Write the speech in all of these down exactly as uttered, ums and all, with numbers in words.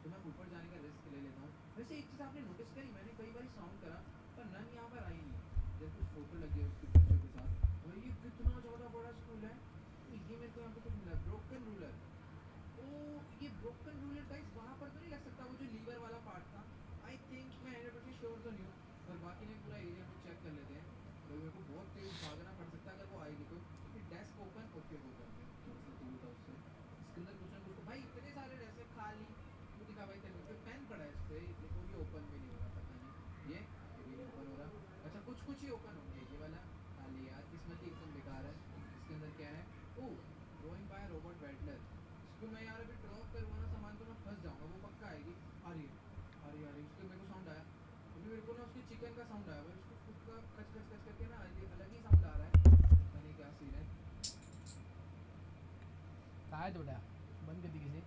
तो मैं ऊपर जाने का रिस्क ले लेता हूँ। वैसे एक चीज़ आपने नोटिस करी, मैंने कई बार साउंड करा पर नन यहाँ पर आई नहीं। जब कुछ फोटो लगी है उसके बच्चों के साथ, भाई ये कितना ज़्यादा बड़ा स्कूल है। तो ये मेरे को यहाँ पे कुछ मिला, ब्रोकन रूलर। ओ, ये ब्रोकन रूलर गाइस वहाँ पर तो नहीं लग सकता वो जो लीवर वाला पार्ट था। आई थिंक, मैं हंड्रेड परसेंट श्योर तो नहीं हूँ, पर बाकी ने पूरा एरिया को चेक कर लेते हैं। भाई मेरे को बहुत तेज भागना पड़ सकता है अगर वो आएगी तो। ये डेस्क ओपन, ओके वो कर दे, थोड़ा सा दूर था उससे। इसके अंदर कुछ ना कुछ तो, भाई इतने सारे डेस्क है खाली। वो दिखा भाई तेरे को पेन पड़ा है इस पे, देखो ये ओपन भी नहीं हो रहा, पता नहीं ये ये भी नहीं ओपन हो रहा। अच्छा कुछ कुछ ही ओपन होंगे, ये वाला खाली यार, किस्मत ही एकदम बेकार है। इसके अंदर क्या है? Oh, drawing by Robert Wedler. इसको मैं यार अभी ड्रॉप करूँगा ना सामान तो मैं फंस जाऊँगा, वो पक्का आएगी। आ रही है, आ रही है, आ रही है। उसके मेरे को साउंड आया अभी, मेरे को ना उसके चिकन का साउंड आया भाई, उसको खुद का खच खच खच करके ना ये अलग ही साउंड आ रहा है, पता नहीं क्या सीन है। कहाँ है थोड़ा बंद कर दी किसी?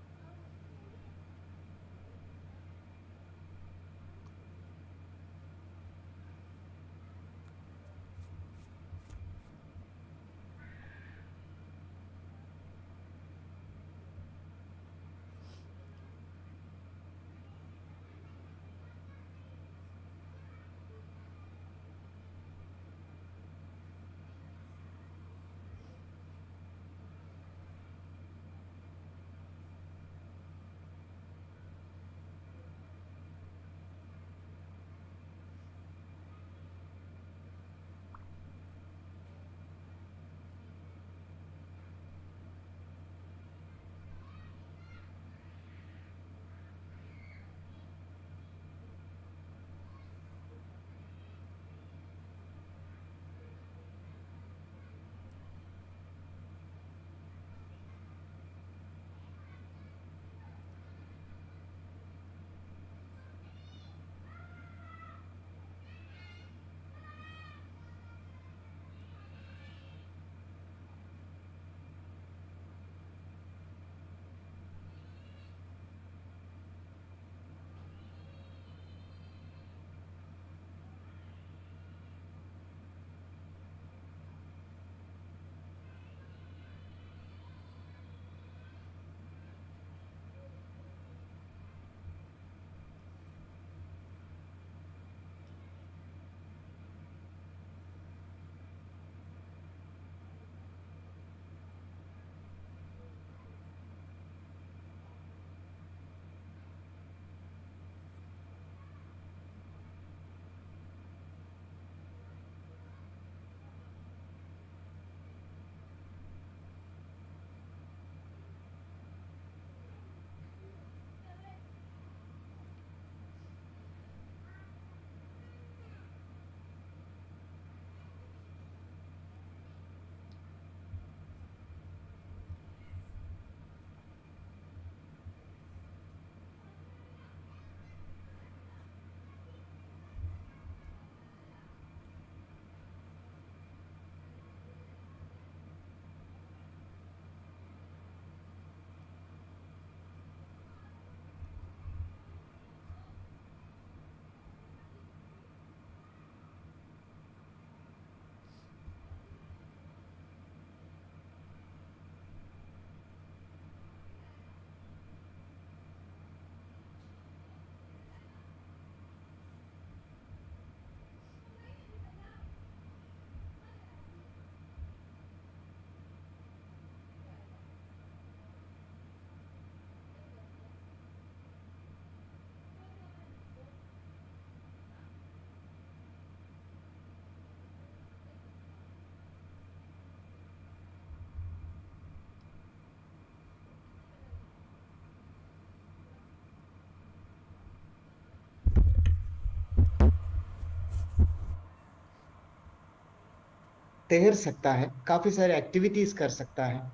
तैर सकता है, काफी सारे एक्टिविटीज कर सकता है।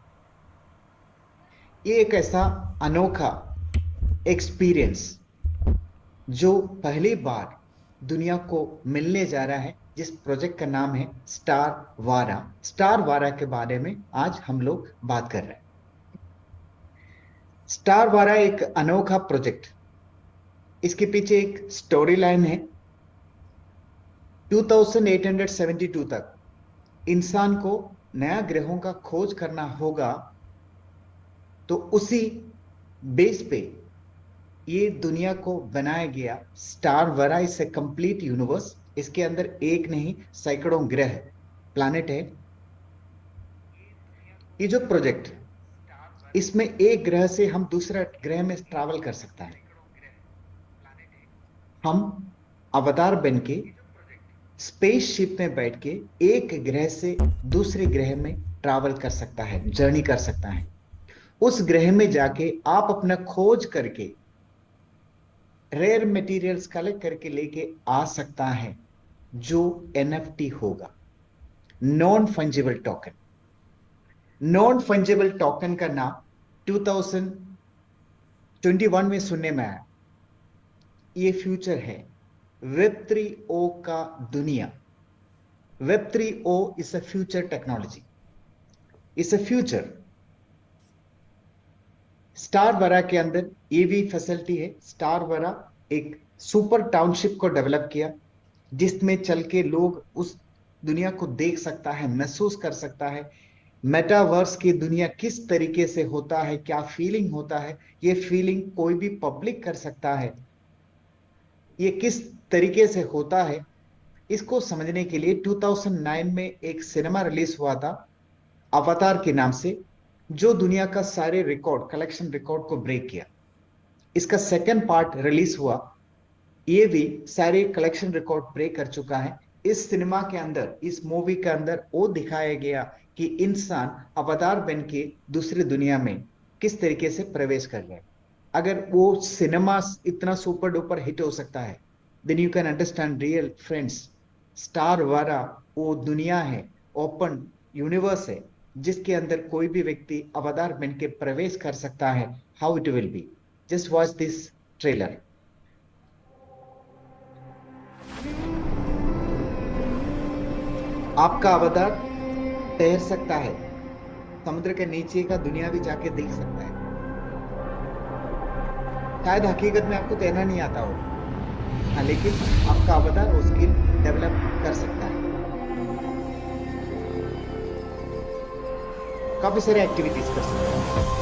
ये एक ऐसा अनोखा एक्सपीरियंस जो पहली बार दुनिया को मिलने जा रहा है, जिस प्रोजेक्ट का नाम है स्टार वारा। स्टार वारा के बारे में आज हम लोग बात कर रहे हैं। स्टार वारा एक अनोखा प्रोजेक्ट, इसके पीछे एक स्टोरी लाइन है। अट्ठाईस सौ बहत्तर तक इंसान को नया ग्रहों का खोज करना होगा, तो उसी बेस पे ये दुनिया को बनाया गया star Vara is A complete universe. इसके अंदर एक नहीं सैकड़ों ग्रह प्लैनेट है। ये जो प्रोजेक्ट, इसमें एक ग्रह से हम दूसरा ग्रह में ट्रैवल कर सकता है। हम अवतार बन के स्पेसशिप में बैठ के एक ग्रह से दूसरे ग्रह में ट्रैवल कर सकता है, जर्नी कर सकता है। उस ग्रह में जाके आप अपना खोज करके रेयर मटेरियल्स कलेक्ट करके लेके आ सकता है, जो एनएफटी होगा, non fungible token. Non fungible token का नाम दो हज़ार इक्कीस में सुनने में आया। ये फ्यूचर है वेब थ्री ओ का दुनिया। Web three O is a future technology, is a future. Star Vara के अंदर ये भी फैसिलिटी है। स्टार वरा एक सुपर टाउनशिप को डेवलप किया, जिसमें चल के लोग उस दुनिया को देख सकता है, महसूस कर सकता है। मेटावर्स की दुनिया किस तरीके से होता है, क्या फीलिंग होता है, ये फीलिंग कोई भी पब्लिक कर सकता है। ये किस तरीके से होता है, इसको समझने के लिए दो हज़ार नौ में एक सिनेमा रिलीज हुआ था अवतार के नाम से, जो दुनिया का सारे रिकॉर्ड, कलेक्शन रिकॉर्ड को ब्रेक किया। इसका सेकंड पार्ट रिलीज हुआ, ये भी सारे कलेक्शन रिकॉर्ड ब्रेक कर चुका है। इस सिनेमा के अंदर, इस मूवी के अंदर वो दिखाया गया कि इंसान अवतार बन के दूसरी दुनिया में किस तरीके से प्रवेश कर जाए। अगर वो सिनेमा इतना सुपर डुपर हिट हो सकता है, then you can understand real friends, Star Vara वो दुनिया है, ओपन यूनिवर्स है, जिसके अंदर कोई भी व्यक्ति अवतार बन के प्रवेश कर सकता है। How it will be, just watch this trailer. आपका अवतार तैर सकता है, समुद्र के नीचे का दुनिया भी जाके देख सकता है। शायद हकीकत में आपको तैरना नहीं आता हो, हाँ, लेकिन आपका अवतार वो स्किल डेवलप कर सकता है। काफी सारे एक्टिविटीज कर सकता है।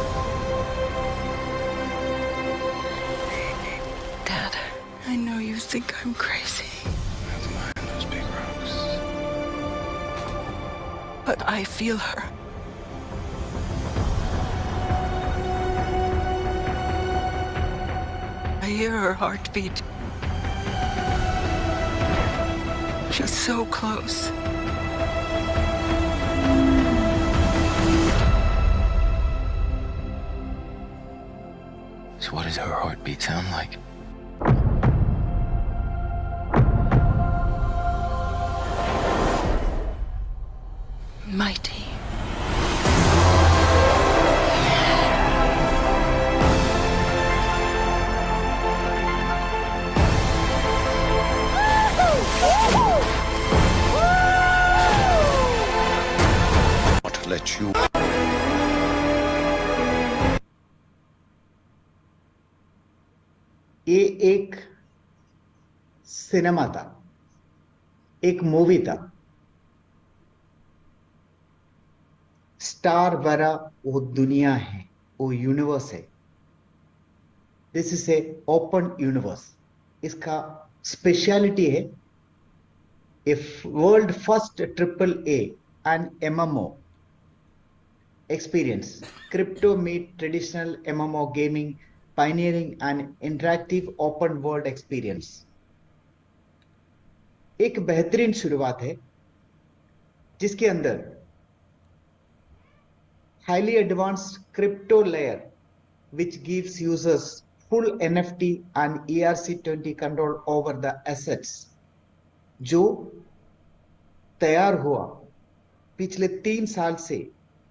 Dad, I know you think I'm crazy. That's behind those big rocks. But I feel her. I hear her heartbeat. She's so close. So what does her heartbeat sound like? Mighty. Want to let you. ये एक cinema था, एक movie था। Star वरा वो दुनिया है, वो यूनिवर्स है। This is a open universe. इसका स्पेशलिटी है a world first triple A and MMO experience, crypto meet traditional M M O gaming, pioneering an interactive open world experience। एक बेहतरीन शुरुआत है, जिसके अंदर highly advanced crypto layer which gives users full N F T and E R C twenty control over the assets, जो तैयार हुआ पिछले तीन साल से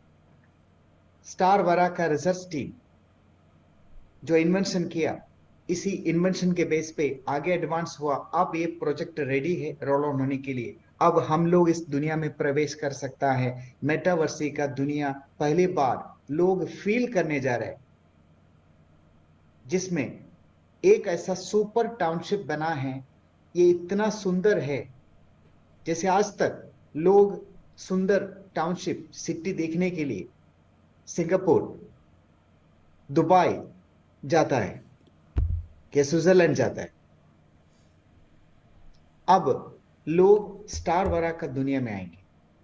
स्टार वरा का रिसर्च टीम जो इन्वेंशन किया, इसी इन्वेंशन के बेस पे आगे एडवांस हुआ। अब ये प्रोजेक्ट रेडी है रोल ऑन होने के लिए। अब हम लोग इस दुनिया में प्रवेश कर सकता है। मेटावर्सी का दुनिया पहली बार लोग फील करने जा रहे हैं, जिसमें एक ऐसा सुपर टाउनशिप बना है। ये इतना सुंदर है, जैसे आज तक लोग सुंदर टाउनशिप सिटी देखने के लिए सिंगापुर, दुबई जाता है। कि स्विट्जरलैंड जाता है। अब लोग स्टार वरा का दुनिया में आएंगे।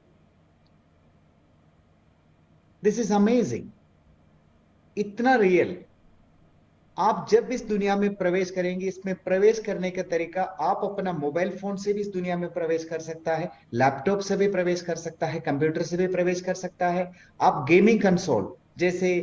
दिस इज अमेजिंग, इतना रियल। आप जब इस दुनिया में प्रवेश करेंगे, इसमें प्रवेश करने का तरीका आप अपना मोबाइल फोन से भी इस दुनिया में प्रवेश कर सकता है, लैपटॉप से भी प्रवेश कर सकता है, कंप्यूटर से भी प्रवेश कर सकता है। आप गेमिंग कंसोल जैसे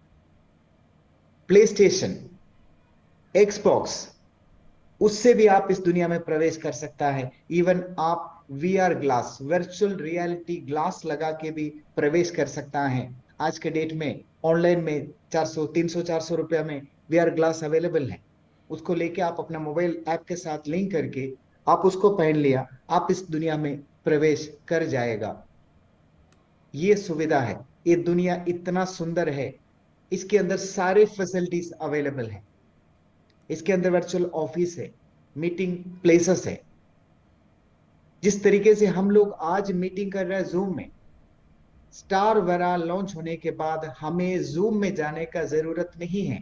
प्ले स्टेशन, एक्सबॉक्स, उससे भी आप इस दुनिया में प्रवेश कर सकता है। इवन आप VR glass, virtual reality glass लगा के भी प्रवेश कर सकता है। आज के डेट में ऑनलाइन में चार सौ, तीन सौ, चार सौ रुपया में वीआर ग्लास अवेलेबल है। उसको लेके आप अपना मोबाइल ऐप के साथ लिंक करके आप उसको पहन लिया, आप इस दुनिया में प्रवेश कर जाएगा। ये सुविधा है, ये दुनिया इतना सुंदर है, इसके अंदर सारे फैसिलिटीज अवेलेबल है। इसके अंदर वर्चुअल ऑफिस है, मीटिंग प्लेसेस है। जिस तरीके से हम लोग आज मीटिंग कर रहे हैं जूम में, स्टार वरा लॉन्च होने के बाद हमें जूम में जाने का जरूरत नहीं है।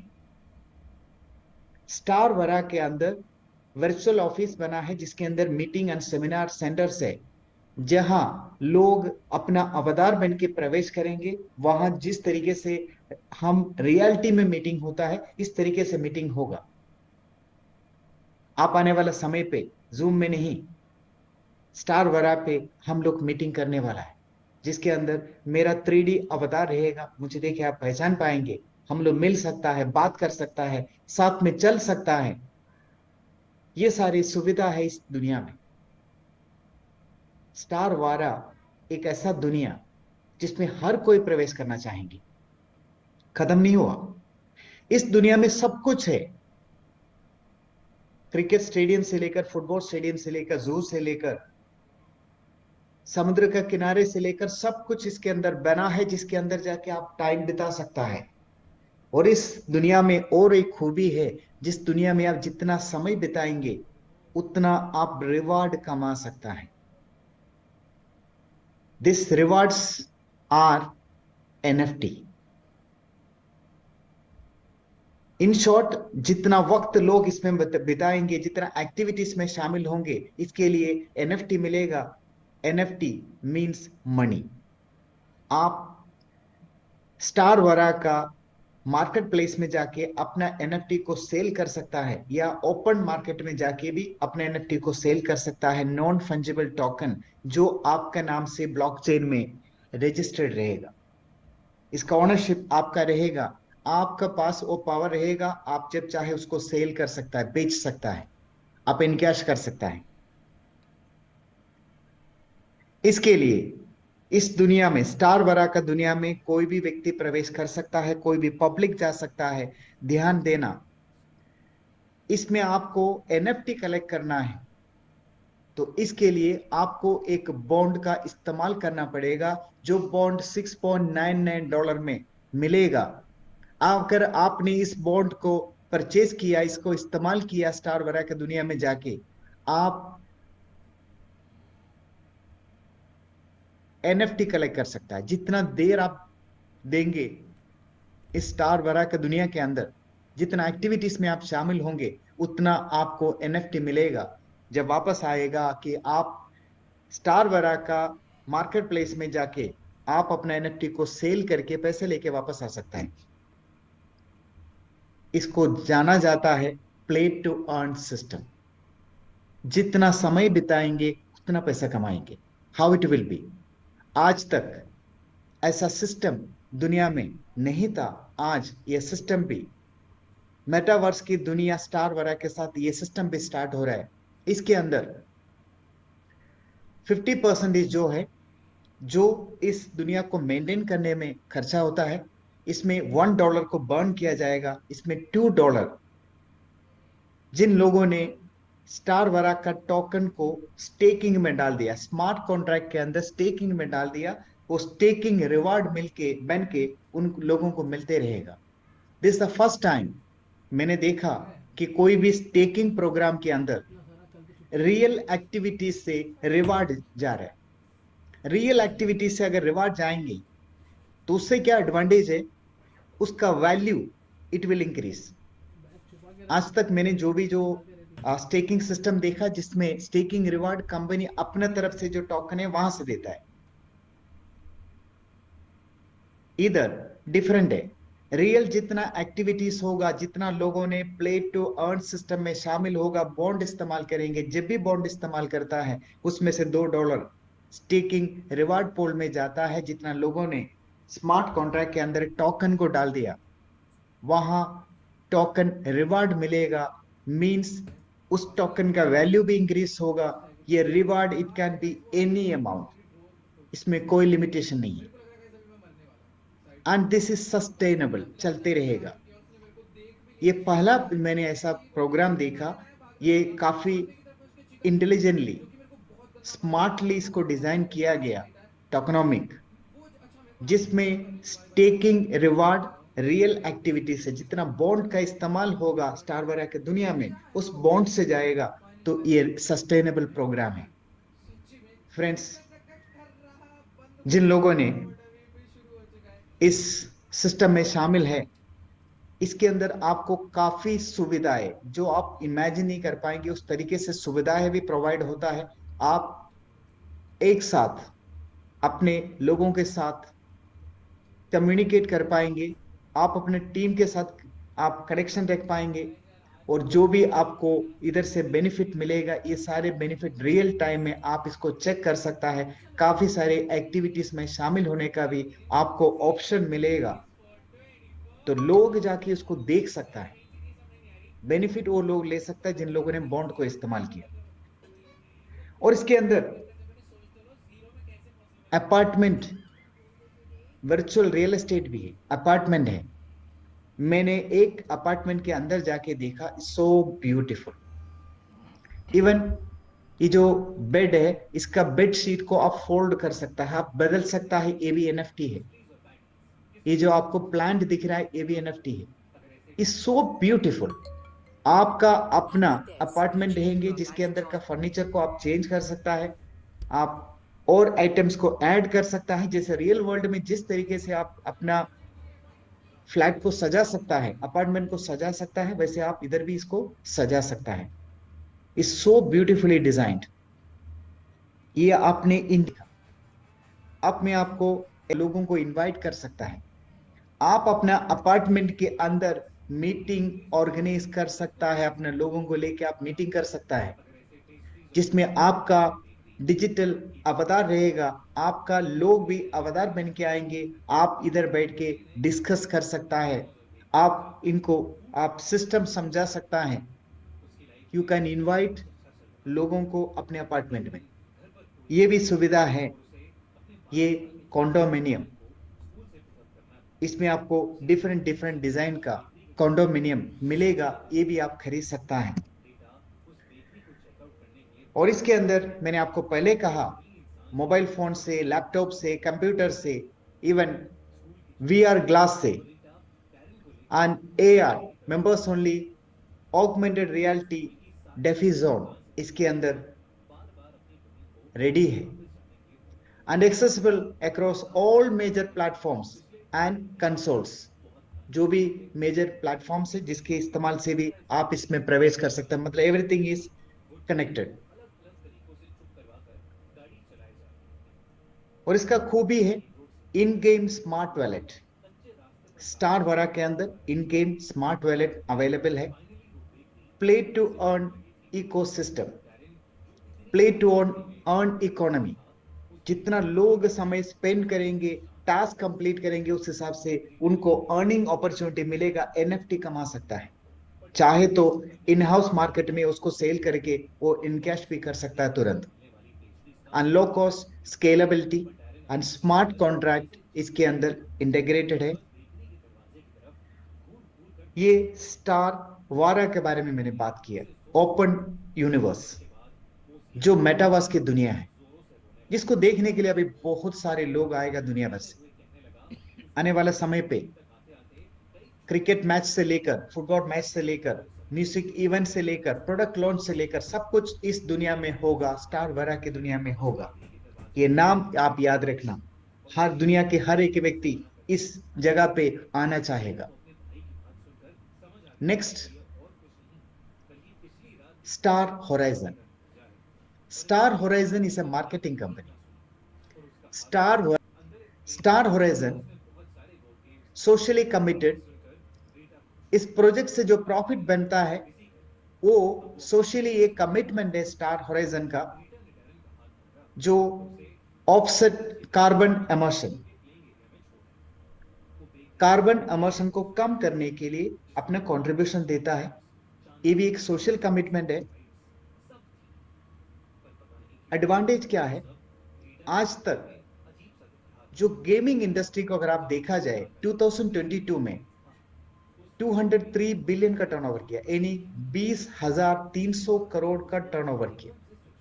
स्टार वरा के अंदर वर्चुअल ऑफिस बना है जिसके अंदर मीटिंग एंड सेमिनार सेंटर्स है, जहां लोग अपना अवतार बन के प्रवेश करेंगे। वहां जिस तरीके से हम रियलिटी में मीटिंग होता है, इस तरीके से मीटिंग होगा। आप आने वाला समय पे जूम में नहीं, स्टार वरा पे हम लोग मीटिंग करने वाला है, जिसके अंदर मेरा थ्री डी अवतार रहेगा। मुझे देखे आप पहचान पाएंगे, हम लोग मिल सकता है, बात कर सकता है, साथ में चल सकता है। ये सारी सुविधा है इस दुनिया में। स्टार वरा एक ऐसा दुनिया जिसमें हर कोई प्रवेश करना चाहेंगे। खत्म नहीं हुआ, इस दुनिया में सब कुछ है। क्रिकेट स्टेडियम से लेकर, फुटबॉल स्टेडियम से लेकर, जू से लेकर, समुद्र का किनारे से लेकर, सब कुछ इसके अंदर बना है, जिसके अंदर जाके आप टाइम बिता सकता है। और इस दुनिया में और एक खूबी है, जिस दुनिया में आप जितना समय बिताएंगे उतना आप रिवार्ड कमा सकता है। This rewards are NFT. In short, जितना वक्त लोग इसमें बिताएंगे, जितना एक्टिविटीज में शामिल होंगे, इसके लिए एनएफटी मिलेगा। NFT means money. आप स्टार वरा का मार्केट प्लेस में जाके अपना एनएफटी को सेल कर सकता है, या ओपन मार्केट में जाके भी अपने एनएफटी को सेल कर सकता है। नॉन फंजिबल टोकन जो आपका नाम से ब्लॉकचेन में रजिस्टर्ड रहेगा, इसका ओनरशिप आपका रहेगा, आपका पास वो पावर रहेगा। आप जब चाहे उसको सेल कर सकता है, बेच सकता है, आप इनकैश कर सकता है। इसके लिए इस दुनिया में, स्टार वरा का दुनिया में कोई भी व्यक्ति प्रवेश कर सकता है, कोई भी पब्लिक जा सकता है। ध्यान देना, इसमें आपको एनएफटी कलेक्ट करना है तो इसके लिए आपको एक बॉन्ड का इस्तेमाल करना पड़ेगा, जो bond six point nine nine dollar में मिलेगा। अगर आपने इस बॉन्ड को परचेज किया, इसको इस्तेमाल किया स्टार वरा की दुनिया में जाके, आप एनएफटी कलेक्ट कर सकता है। जितना देर आप देंगे इस स्टार वरा की दुनिया के अंदर, जितना एक्टिविटीज में आप शामिल होंगे, उतना आपको एनएफटी मिलेगा। जब वापस आएगा कि आप स्टार वरा का मार्केट प्लेस में जाके आप अपना एनएफटी को सेल करके पैसे लेके वापस आ सकता है। इसको जाना जाता है प्ले टू अर्न सिस्टम। जितना समय बिताएंगे उतना पैसा कमाएंगे। हाउ इट विल बी, आज तक ऐसा सिस्टम दुनिया में नहीं था। आज यह सिस्टम भी, मेटावर्स की दुनिया स्टार वरा के साथ ये सिस्टम भी स्टार्ट हो रहा है। इसके अंदर फिफ्टी परसेंटेज जो है, जो इस दुनिया को मेंटेन करने में खर्चा होता है, इसमें वन डॉलर को बर्न किया जाएगा। इसमें टू डॉलर जिन लोगों ने स्टार वरा का टोकन को स्टेकिंग में डाल दिया, स्मार्ट कॉन्ट्रैक्ट के अंदर स्टेकिंग में डाल दिया, वो स्टेकिंग रिवार्ड मिलके बन के उन लोगों को मिलते रहेगा। दिस द फर्स्ट टाइम मैंने देखा कि कोई भी स्टेकिंग प्रोग्राम के अंदर रियल एक्टिविटीज से रिवार्ड जा रहा है। रियल एक्टिविटीज से अगर रिवार्ड जाएंगे तो उससे क्या एडवांटेज है, उसका वैल्यू इट विल इंक्रीज। आज तक मैंने जो भी जो स्टेकिंग सिस्टम देखा जिसमें स्टेकिंग रिवार्ड कंपनी अपने तरफ से जो टोकन है वहां से देता है, इधर डिफरेंट है। रियल जितना एक्टिविटीज होगा, जितना लोगों ने प्ले टू अर्न सिस्टम में शामिल होगा, बॉन्ड इस्तेमाल करेंगे, जब भी बॉन्ड इस्तेमाल करता है उसमें से दो डॉलर स्टेकिंग रिवार्ड पोल में जाता है। जितना लोगों ने स्मार्ट कॉन्ट्रैक्ट के अंदर टोकन को डाल दिया, वहां टोकन रिवार्ड मिलेगा, मींस उस टोकन का वैल्यू भी इंक्रीज होगा। ये reward it can be any amount, इसमें कोई लिमिटेशन नहीं है, एंड दिस इज सस्टेनेबल, चलते रहेगा। ये पहला मैंने ऐसा प्रोग्राम देखा, ये काफी इंटेलिजेंटली स्मार्टली इसको डिजाइन किया गया टोकनोमिक, जिसमें स्टेकिंग रिवार्ड रियल एक्टिविटी से जितना बॉन्ड का इस्तेमाल होगा स्टार वरा के दुनिया में उस बॉन्ड से जाएगा, तो ये सस्टेनेबल प्रोग्राम है। फ्रेंड्स, जिन लोगों ने इस सिस्टम में शामिल है, इसके अंदर आपको काफी सुविधाएं जो आप इमेजिन नहीं कर पाएंगे उस तरीके से सुविधाएं भी प्रोवाइड होता है। आप एक साथ अपने लोगों के साथ कम्युनिकेट कर पाएंगे, आप अपने टीम के साथ आप कनेक्शन रख पाएंगे, और जो भी आपको इधर से बेनिफिट मिलेगा, ये सारे बेनिफिट रियल टाइम में आप इसको चेक कर सकता है। काफी सारे एक्टिविटीज में शामिल होने का भी आपको ऑप्शन मिलेगा, तो लोग जाके उसको देख सकता है। बेनिफिट वो लोग ले सकता है जिन लोगों ने बॉन्ड को इस्तेमाल किया। और इसके अंदर अपार्टमेंट, वर्चुअल रियल एस्टेट भी है, अपार्टमेंट है। मैंने एक अपार्टमेंट के अंदर जाके देखा, सो ब्यूटीफुल। इवन ये जो बेड है, इसका बेड शीट को आप फोल्ड कर सकता है, आप बदल सकता है, ये भी एनएफटी है। ये जो आपको प्लांट दिख रहा है, ये भी एनएफटी है। Is so beautiful. आपका अपना अपार्टमेंट रहेंगे जिसके अंदर का फर्नीचर को आप चेंज कर सकता है, आप और आइटम्स को ऐड कर सकता है। जैसे रियल वर्ल्ड में जिस तरीके से आप अपना फ्लैट को सजा सकता है, अपार्टमेंट को सजा सकता है, वैसे आप इधर भी इसको सजा सकता है। Is so beautifully designed. ये आपने इंडिया, अब मैं आपको लोगों को इनवाइट कर सकता है, आप अपना अपार्टमेंट के अंदर मीटिंग ऑर्गेनाइज कर सकता है, अपने लोगों को लेके आप मीटिंग कर सकता है, जिसमें आपका डिजिटल अवतार रहेगा, आपका लोग भी अवतार बन के आएंगे, आप इधर बैठ के डिस्कस कर सकता है, आप इनको आप सिस्टम समझा सकता है। यू कैन इनवाइट लोगों को अपने अपार्टमेंट में, ये भी सुविधा है। ये कॉन्डोमिनियम, इसमें आपको डिफरेंट डिफरेंट डिजाइन का कॉन्डोमिनियम मिलेगा, ये भी आप खरीद सकता है। और इसके अंदर मैंने आपको पहले कहा, मोबाइल फोन से, लैपटॉप से, कंप्यूटर से, इवन वीआर ग्लास से, and AR members only augmented reality DeFi zone इसके अंदर रेडी है, and accessible across all major platforms and consoles. जो भी मेजर प्लेटफॉर्म्स है जिसके इस्तेमाल से भी आप इसमें प्रवेश कर सकते हैं, मतलब एवरीथिंग इज कनेक्टेड। और इसका खूबी है in game smart wallet. Star Vara के अंदर in game smart wallet available है। Play to earn ecosystem, play to earn earn economy. जितना लोग समय स्पेंड करेंगे, टास्क कंप्लीट करेंगे, उस हिसाब से उनको अर्निंग अपॉर्चुनिटी मिलेगा, एनएफटी कमा सकता है। चाहे तो इन हाउस मार्केट में उसको सेल करके वो इनकैश भी कर सकता है तुरंत। And low cost scalability and smart contract इसके अंदर इंटीग्रेटेड है। ये स्टार वारा के बारे में मैंने बात किया, ओपन यूनिवर्स जो मेटावर्स की दुनिया है, जिसको देखने के लिए अभी बहुत सारे लोग आएगा दुनिया भर से। आने वाला समय पे क्रिकेट मैच से लेकर, फुटबॉल मैच से लेकर, म्यूजिक इवेंट से लेकर, प्रोडक्ट लॉन्च से लेकर, सब कुछ इस दुनिया में होगा, स्टार वरा की दुनिया में होगा। ये नाम आप याद रखना, हर दुनिया के हर एक व्यक्ति इस जगह पे आना चाहेगा। Next, Star Horizon. Star Horizon is a marketing company. Star Star Horizon socially committed. इस प्रोजेक्ट से जो प्रॉफिट बनता है वो सोशली एक कमिटमेंट है स्टार होराइजन का, जो offset carbon emission carbon emission को कम करने के लिए अपना कंट्रीब्यूशन देता है। ये भी एक सोशल कमिटमेंट है। एडवांटेज क्या है? आज तक जो गेमिंग इंडस्ट्री को अगर आप देखा जाए दो हज़ार बाईस में दो सौ तीन बिलियन का टर्नओवर किया, यानी बीस हजार तीन सौ करोड़ का टर्नओवर किया।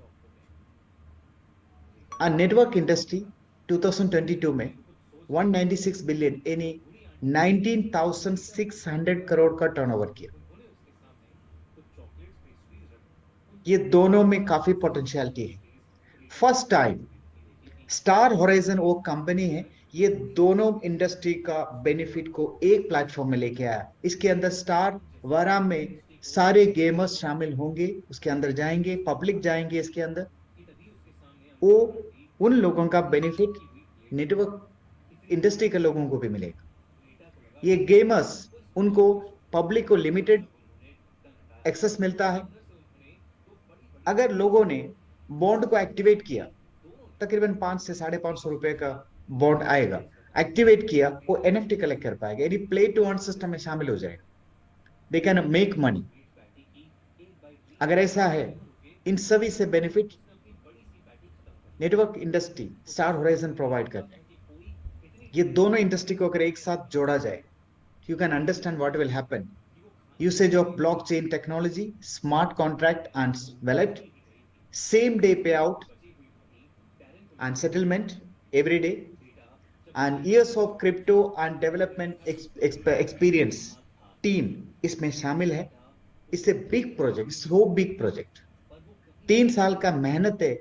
नेटवर्क इंडस्ट्री दो हज़ार बाईस में एक सौ छियानवे बिलियन यानी उन्नीस हज़ार छह सौ करोड़ का टर्नओवर किया। ये दोनों में काफी पोटेंशियलिटी है। फर्स्ट टाइम स्टार होराइजन वो कंपनी है, ये दोनों इंडस्ट्री का बेनिफिट को एक प्लेटफॉर्म में लेके आया। इसके अंदर स्टार वरा में सारे गेमर्स शामिल होंगे, उसके अंदर जाएंगे, पब्लिक जाएंगे, इसके अंदर वो उन लोगों का बेनिफिट नेटवर्क इंडस्ट्री के लोगों को भी मिलेगा। ये गेमर्स उनको पब्लिक को लिमिटेड एक्सेस मिलता है। अगर लोगों ने बॉन्ड को एक्टिवेट किया, तकरीबन पांच से साढ़े पांच सौ रुपए का बॉन्ड आएगा, एक्टिवेट किया, वो एनएफटी कलेक्ट कर पाएगा, यानी प्ले टू अर्न सिस्टम में शामिल हो जाएगा। They can make money. अगर ऐसा है, इन सभी से benefit network industry Star Horizon provide करते हैं। ये दोनों इंडस्ट्री को अगर एक साथ जोड़ा जाए, you can understand what will happen. Usage of blockchain technology, smart contract and wallet, same day payout and settlement every day, and years of crypto and development experience team इसमें शामिल है। इससे big project, so big project, तीन साल का मेहनत है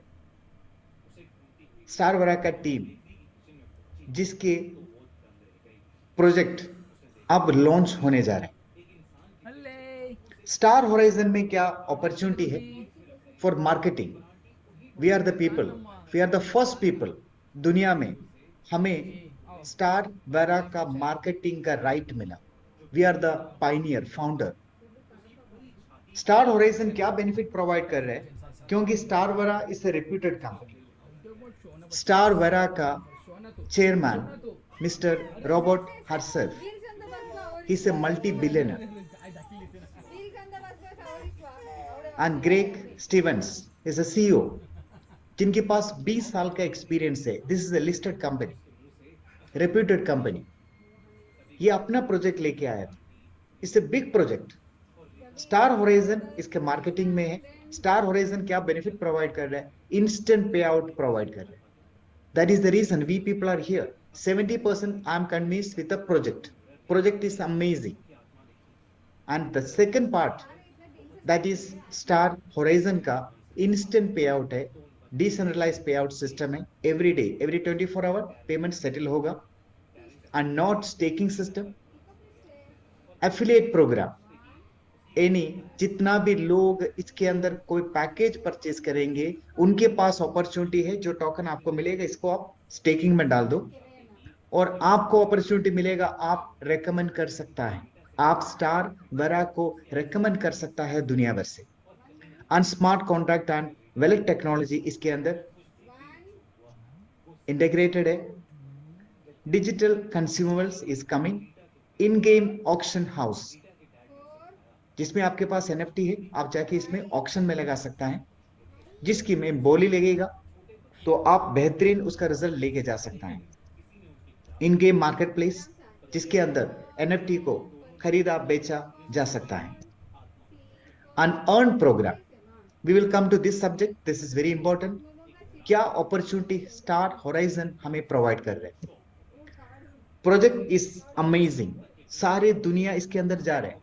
star Vara का टीम, जिसके प्रोजेक्ट अब लॉन्च होने जा रहे हैं। स्टार होराइजन में क्या अपॉर्चुनिटी है for marketing? We are the people, we are the first people दुनिया में, हमें स्टार वरा का मार्केटिंग का राइट मिला। We are the pioneer founder. Star Horizon क्या बेनिफिट प्रोवाइड कर रहे हैं? क्योंकि Star Vara is a reputed company. Star Vara का chairman mister Robert Hersef, he is a multi billionaire, and Greg Stevens is a CEO, जिनके पास बीस साल का एक्सपीरियंस है। This is a listed company, reputed company. ये अपना project लेके आया था। इससे बिग प्रोजेक्ट स्टार होराइजन इसके मार्केटिंग में है। स्टार होराइजन क्या बेनिफिट प्रोवाइड कर रहा है? इंस्टेंट पे आउट प्रोवाइड कर रहा है। That is the reason we people are here. Seventy percent I am convinced with the project. Project is amazing. And the second part that is Star Horizon का instant payout है, decentralize पे out system है। Every day, every twenty four hour payment settle होगा, and not staking system. Affiliate programme, यानी जितना भी लोग इसके अंदर कोई पैकेज परचेज करेंगे, उनके पास अपॉर्चुनिटी है। जो टोकन आपको मिलेगा, इसको आप स्टेकिंग में डाल दो और आपको अपॉर्चुनिटी मिलेगा। आप रेकमेंड कर सकता है, आप स्टार वरा को रेकमेंड कर सकता है दुनिया भर से। And smart contract and wallet technology इसके अंदर इंटीग्रेटेड है। Digital consumers is coming. In game auction house, जिसमें आपके पास एनएफटी है, आप जाके इसमें ऑक्शन में लगा सकता है, जिसकी में बोली लगेगा तो आप बेहतरीन उसका रिजल्ट लेके जा सकता है। इन गेम मार्केट प्लेस, जिसके अंदर एनएफटी को खरीदा बेचा जा सकता है। Un earn programme, we will come to this subject, this is very important. क्या अपॉर्चुनिटी स्टार होराइजन हमें प्रोवाइड कर रहे हैं? Project is amazing. सारे दुनिया इसके अंदर जा रहे हैं।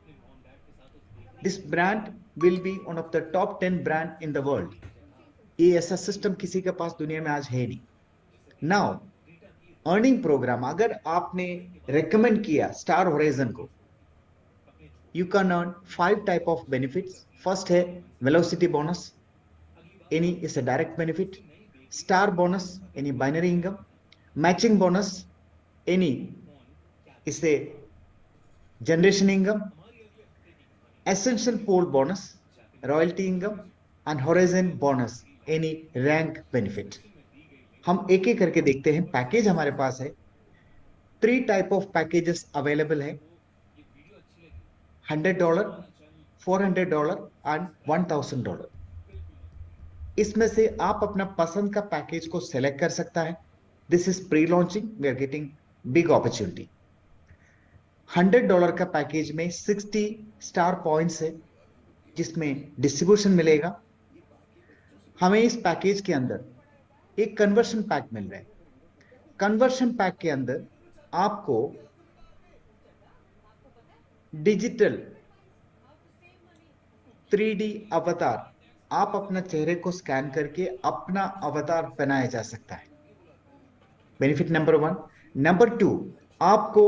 This brand will be one of the top ten brand in the world. ये ऐसा सिस्टम किसी के पास दुनिया में आज है नहीं। नाउ अर्निंग प्रोग्राम, अगर आपने रेकमेंड किया स्टार होराइजन को, you can earn five type of benefits. First है velocity bonus, any is a direct benefit. Star bonus, any binary income. Matching bonus, any is a generation income. Essential pool bonus, royalty income. And horizon bonus, any rank benefit. हम एक एक करके देखते हैं. Package हमारे पास है. Three type of packages available है. Hundred dollar, four hundred dollar and one thousand dollar. इसमें से आप अपना पसंद का पैकेज को सेलेक्ट कर सकता है. This is pre launching, we are getting big opportunity. Hundred dollar का पैकेज में सिक्सटी स्टार पॉइंट्स है, जिसमें डिस्ट्रीब्यूशन मिलेगा. हमें इस पैकेज के अंदर एक कन्वर्शन पैक मिल रहा है. कन्वर्शन पैक के अंदर आपको डिजिटल थ्री डी अवतार, आप अपना चेहरे को स्कैन करके अपना अवतार बनाया जा सकता है. Benefit number one. Number two, आपको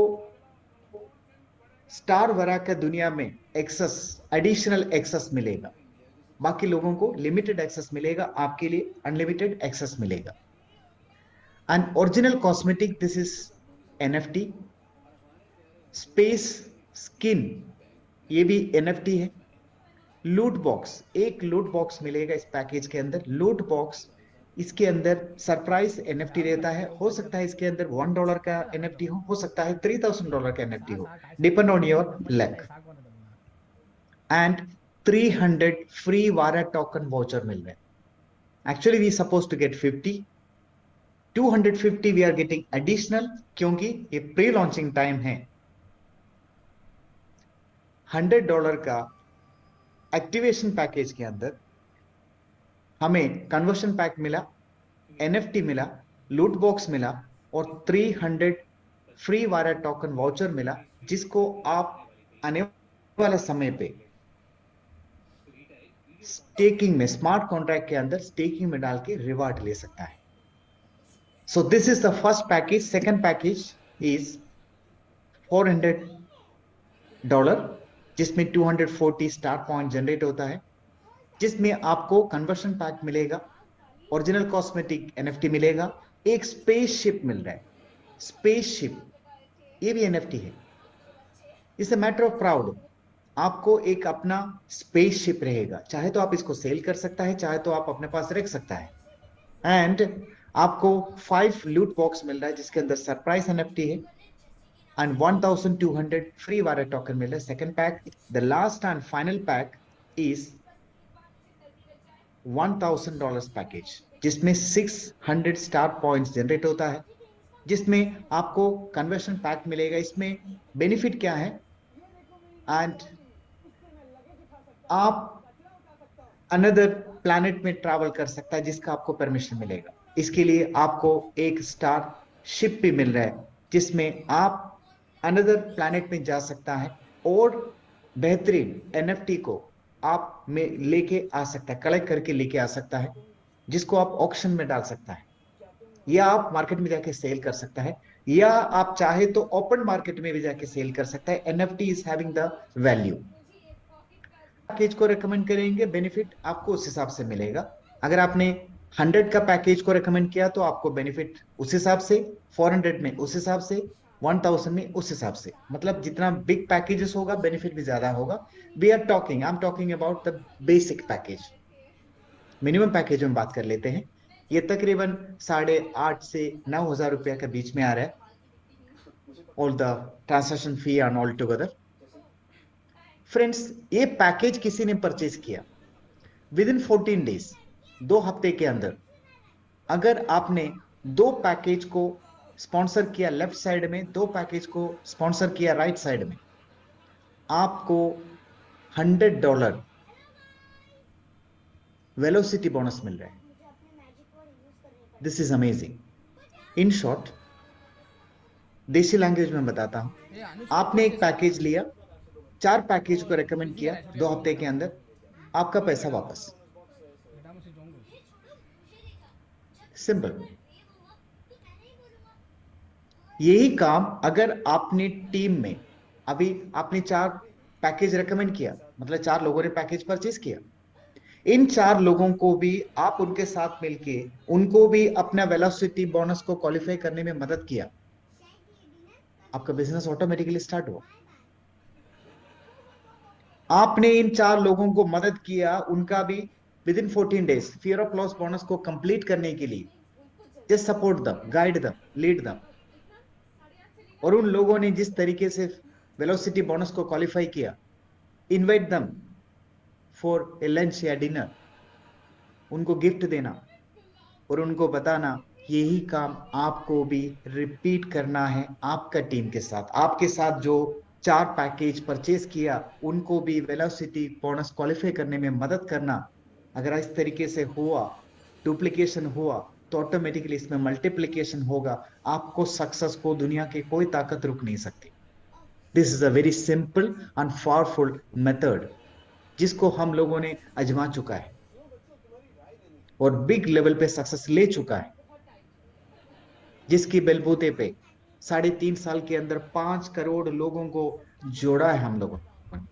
स्टार वरा का दुनिया में एक्सेस, एडिशनल एक्सेस मिलेगा. बाकी लोगों को लिमिटेड एक्सेस मिलेगा, आपके लिए अनलिमिटेड एक्सेस मिलेगा. And original cosmetic, this is NFT. Space skin, ये भी एनएफटी है. लूट बॉक्स, एक लूट बॉक्स मिलेगा इस पैकेज के अंदर. लूट बॉक्स, इसके अंदर सरप्राइज एनएफटी रहता है. हो सकता है इसके अंदर वन डॉलर का एनएफटी हो हो सकता है थ्री थाउजेंड डॉलर का एनएफटी हो, depend on your luck. And three hundred free Vara token voucher मिल रहे हैं. Actually we suppose to get fifty. Two hundred fifty we are getting additional, क्योंकि ये प्री लॉन्चिंग टाइम है. Hundred dollar का activation package के अंदर हमें कन्वर्शन पैक मिला, एनएफटी मिला, लूट बॉक्स मिला और three hundred free Vara token voucher मिला, जिसको आप आने वाला समय पे स्टेकिंग में, स्मार्ट कॉन्ट्रैक्ट के अंदर स्टेकिंग में डाल के रिवार्ड ले सकता है. So this is the first package. Second package is four hundred dollar, जिसमें two hundred forty star point generate होता है, जिसमें आपको कन्वर्शन पैक मिलेगा, ओरिजिनल कॉस्मेटिक एनएफटी मिलेगा, एक स्पेसशिप मिल रहा है. स्पेसशिप, ये भी एनएफटी है. It's a matter of proud. आपको एक अपना स्पेसशिप रहेगा. चाहे तो आप इसको सेल कर सकता है, चाहे तो आप अपने पास रख सकता है. एंड आपको फाइव लूट बॉक्स मिल रहा है, जिसके अंदर सरप्राइज एनएफटी है and one thousand two hundred free Vara token मिल रहा है. Second pack. The last and final pack is one thousand dollars package, जिसमें six hundred star points generate होता है, जिसमें आपको कन्वर्शन पैक मिलेगा. इसमें बेनिफिट क्या है, एंड आप अनदर प्लैनेट में ट्रैवल कर सकता है, जिसका आपको परमिशन मिलेगा. इसके लिए आपको एक स्टार शिप भी मिल रहा है, जिसमें आप अनदर प्लैनेट में जा सकता है और बेहतरीन एनएफटी को आप में लेके आ सकता है, कलेक्ट करके लेके आ सकता है, जिसको आप ऑक्शन में डाल सकता है, या आप मार्केट में जाके सेल कर सकता है, या आप चाहे तो ओपन मार्केट में भी जाके सेल कर सकता है. NFT is having the value. Package को रेकमेंड करेंगे, बेनिफिट आपको उस हिसाब से मिलेगा. अगर आपने हंड्रेड का पैकेज को रेकमेंड किया तो आपको बेनिफिट उस हिसाब से, फोर हंड्रेड में उस हिसाब से, वन थाउजेंड में उस हिसाब से. मतलब जितना बिग पैकेजेस होगा बेनिफिट भी ज्यादा होगा. We are talking, I am talking about the basic package. Minimum package में बात कर लेते हैं. ये तकरीबन साढ़े आठ से नौ हजार रुपया के बीच में आ रहा है, all the transaction fee and all together. Friends, ये पैकेज किसी ने परचेज किया विद इन फोर्टीन डेज, दो हफ्ते के अंदर. अगर आपने दो पैकेज को स्पॉन्सर किया लेफ्ट साइड में, दो पैकेज को स्पॉन्सर किया राइट साइड में, आपको हंड्रेड डॉलर वेलोसिटी बोनस मिल रहा है. This is amazing. In short, देसी लैंग्वेज में बताता हूं. आपने एक पैकेज लिया, चार पैकेज को रेकमेंड किया, दो हफ्ते के अंदर आपका पैसा वापस. सिंपल. यही काम अगर आपने टीम में, अभी आपने चार पैकेज रेकमेंड किया, मतलब चार लोगों ने पैकेज परचेज किया। इन चार लोगों को भी आप उनके साथ मिलके उनको भी अपना वेलोसिटी बोनस को क्वालिफाई करने में मदद किया, आपका बिजनेस ऑटोमेटिकली स्टार्ट हुआ। आपने इन चार लोगों को मदद किया, उनका भी with in fourteen days fear of loss bonus को कंप्लीट करने के लिए just support them, guide them, lead them. और उन लोगों ने जिस तरीके से वेलोसिटी बोनस को क्वालिफाई किया, invite them for a lunch या डिनर, उनको गिफ्ट देना और उनको बताना यही काम आपको भी रिपीट करना है आपका टीम के साथ। आपके साथ जो चार पैकेज परचेज किया उनको भी वेलोसिटी बोनस क्वालिफाई करने में मदद करना। अगर इस तरीके से हुआ, डुप्लीकेशन हुआ, तो ऑटोमेटिकली इसमें मल्टीप्लीकेशन होगा। आपको सक्सेस को दुनिया की कोई ताकत रुक नहीं सकती। This is a very simple and powerful method जिसको हम लोगों ने आजमा चुका है और बिग लेवल पे सक्सेस ले चुका है, जिसकी बलबूते पे साढ़े तीन साल के अंदर पांच करोड़ लोगों को जोड़ा है हम लोगों।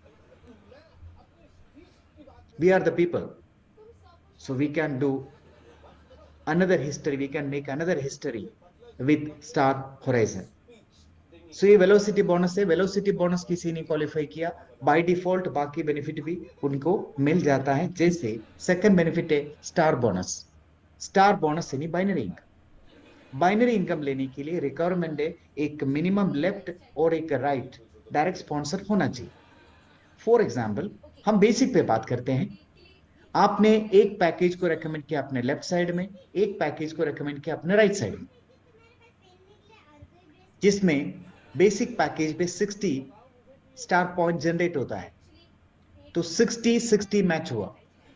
We are the people, so we can do another history, we can make another history with Star Horizon. So ये वेलोसिटी बोनस है। वेलोसिटी बोनस किसी ने क्वालिफाई किया, बाय डिफॉल्ट बाकी बेनिफिट भी उनको मिल जाता है। जैसे सेकंड बेनिफिट है स्टार बोनस। स्टार बोनस यानी बाइनरी इनकम। बाइनरी इनकम लेने के लिए रिक्वायरमेंट है एक मिनिमम लेफ्ट और एक राइट डायरेक्ट स्पॉन्सर होना चाहिए। फॉर एग्जाम्पल हम बेसिक पे बात करते हैं। आपने एक पैकेज को रेकमेंड किया अपने लेफ्ट साइड में, एक पैकेज को रेकमेंड किया अपने राइट साइड में, जिसमें बेसिक पैकेज पे साठ स्टार पॉइंट जनरेट होता है। तो साठ साठ मैच हुआ,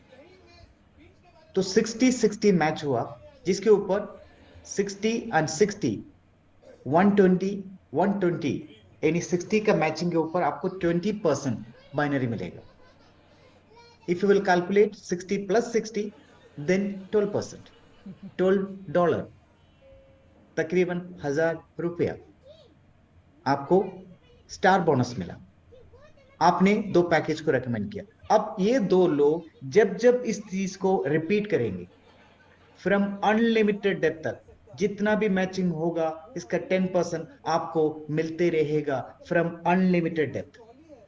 तो साठ साठ मैच हुआ, जिसके ऊपर साठ एंड साठ एक सौ बीस एक सौ बीस यानी साठ का मैचिंग के ऊपर आपको बीस परसेंट बाइनरी मिलेगा। If you will calculate sixty plus sixty, then twelve percent, twelve dollar, तकरीबन हजार रुपया आपको स्टार बोनस मिला। आपने दो पैकेज को रेकमेंड किया। अब ये दो लोग जब जब इस चीज को रिपीट करेंगे, फ्रॉम अनलिमिटेड डेप्थ तक जितना भी मैचिंग होगा इसका टेन परसेंट आपको मिलते रहेगा फ्रॉम अनलिमिटेड डेप्थ।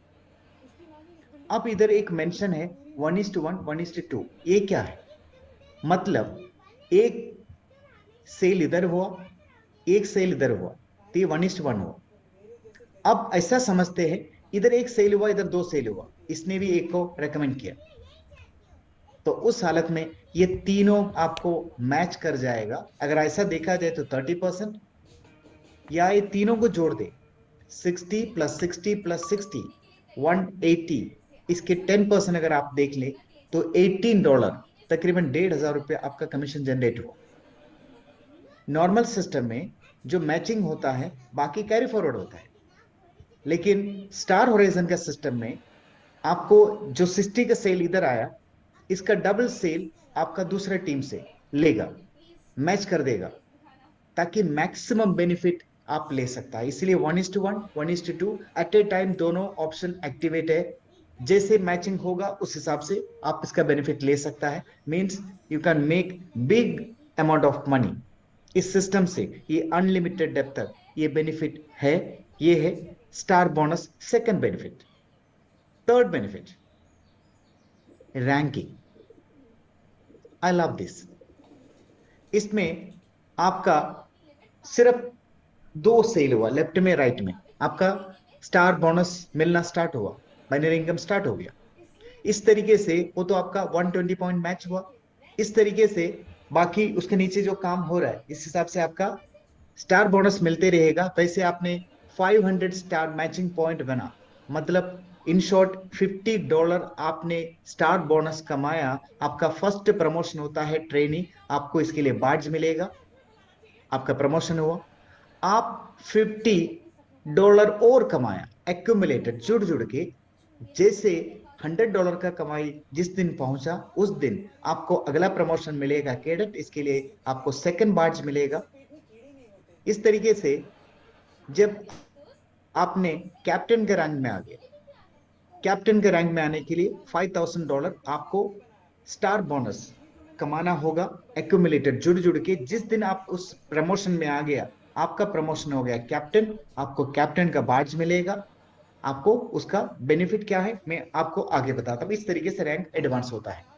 अब इधर एक मेंशन है one is two one, one is two two. ये क्या है? मतलब एक सेल इधर हुआ, एक सेल इधर हुआ, तो ये वन इज टू वन हुआ। अब ऐसा समझते हैं इधर एक सेल हुआ, इधर दो सेल हुआ, इसने भी एक को रेकमेंड किया, तो उस हालत में ये तीनों आपको मैच कर जाएगा। अगर ऐसा देखा जाए तो थर्टी परसेंट, या ये तीनों को जोड़ दे साठ प्लस साठ प्लस साठ एक सौ अस्सी, इसके टेन परसेंट अगर आप देख ले तो अठारह डॉलर, तकरीबन डेढ़ हजार रुपया आपका कमीशन जनरेट हुआ। नॉर्मल सिस्टम में जो मैचिंग होता है बाकी कैरी फॉरवर्ड होता है, लेकिन स्टार होराइजन का सिस्टम में आपको जो सिक्सटी का सेल इधर आया, इसका डबल सेल आपका दूसरा टीम से लेगा, मैच कर देगा, ताकि मैक्सिमम बेनिफिट आप ले सकता है। इसलिए one is two one, one is two two at a time दोनों ऑप्शन एक्टिवेट है। जैसे मैचिंग होगा उस हिसाब से आप इसका बेनिफिट ले सकता है। Means you can make big amount of money इस सिस्टम से। ये अनलिमिटेड डेप्थ तक ये बेनिफिट है। ये है star bonus second benefit. Third benefit ranking. I love this. इसमें आपका सिर्फ दो सेल हुआ, लेफ्ट में राइट में, आपका स्टार बोनस मिलना स्टार्ट हुआ, बाइनरी इनकम स्टार्ट हो गया। इस तरीके से वो तो आपका एक सौ बीस पॉइंट मैच हुआ। इस तरीके से बाकी उसके नीचे जो काम हो रहा है इस हिसाब से आपका स्टार बोनस मिलते रहेगा। वैसे आपने पाँच सौ स्टार मैचिंग पॉइंट बना, मतलब इन शॉर्ट पचास डॉलर आपने स्टार बोनस कमाया। आपका फर्स्ट प्रमोशन होता है ट्रेनिंग, आपको इसके लिए बार्ज मिलेगा, आपका प्रमोशन हुआ। आप पचास डॉलर और कमाया एक्यूमुलेटेड, जुड़ जुड़ के, जैसे सौ डॉलर का कमाई जिस दिन पहुंचा उस दिन आपको अगला प्रमोशन मिलेगा कैडेट, इसके लिए आपको सेकंड बार्ज मिलेगा। इस तरीके से जब आपने कैप्टन के रैंक में आ गए, कैप्टन के रैंक में आने के लिए फाइव थाउजेंड डॉलर आपको स्टार बोनस कमाना होगा, एक्यूमुलेटेड जुड़ जुड़ के। जिस दिन आप उस प्रमोशन में आ गया, आपका प्रमोशन हो गया कैप्टन, आपको कैप्टन का बार्ज मिलेगा। आपको उसका बेनिफिट क्या है मैं आपको आगे बताता हूं। इस तरीके से रैंक एडवांस होता है।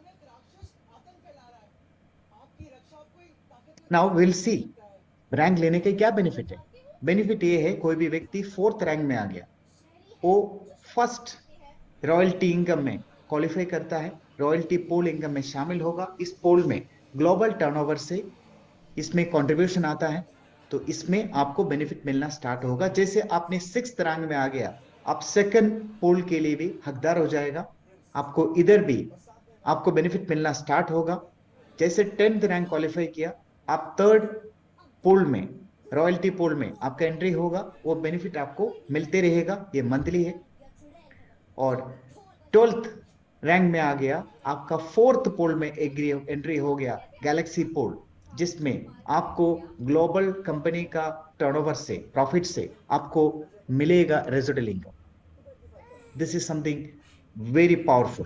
नाउ विल सी रैंक लेने के क्या बेनिफिट है। बेनिफिट ये है, कोई भी व्यक्ति फोर्थ रैंक में आ गया, वो फर्स्ट रॉयल्टी इनकम में क्वालिफाई करता है, रॉयल्टी पूल इनकम में शामिल होगा। इस पोल में ग्लोबल टर्नओवर से इसमें कंट्रीब्यूशन आता है, तो इसमें आपको बेनिफिट मिलना स्टार्ट होगा। जैसे आपने सिक्स्थ रैंक में आ गया, आप सेकंड पोल के लिए भी हकदार हो जाएगा, आपको इधर भी आपको बेनिफिट मिलना स्टार्ट होगा। जैसे टेंथ रैंक क्वालिफाई किया, आप थर्ड पोल में, रॉयल्टी पोल में आपका एंट्री होगा, वो बेनिफिट आपको मिलते रहेगा, ये मंथली है। और ट्वेल्थ रैंक में आ गया, आपका फोर्थ पोल में एग्री एंट्री हो गया, गैलेक्सी पोल, जिसमें आपको ग्लोबल कंपनी का टर्नओवर से, प्रॉफिट से आपको मिलेगा residual income. This is something very powerful.